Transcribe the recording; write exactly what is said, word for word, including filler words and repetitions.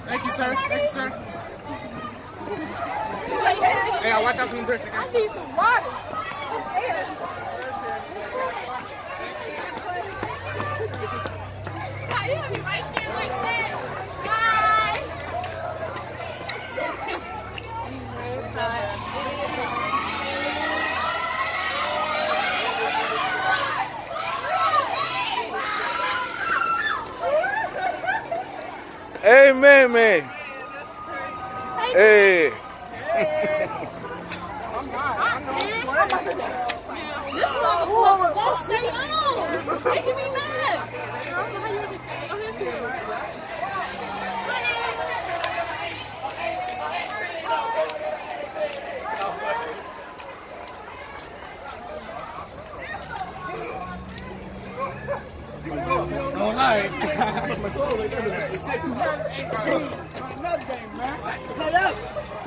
Thank you, sir. Thank you, sir. Hey, I'll watch out for the bricks. I need some water. You gonna be right there like that. Hey, man, man. Hey. This motherfucker won't stay on. Making me mad. All right. Another game, man. Play up.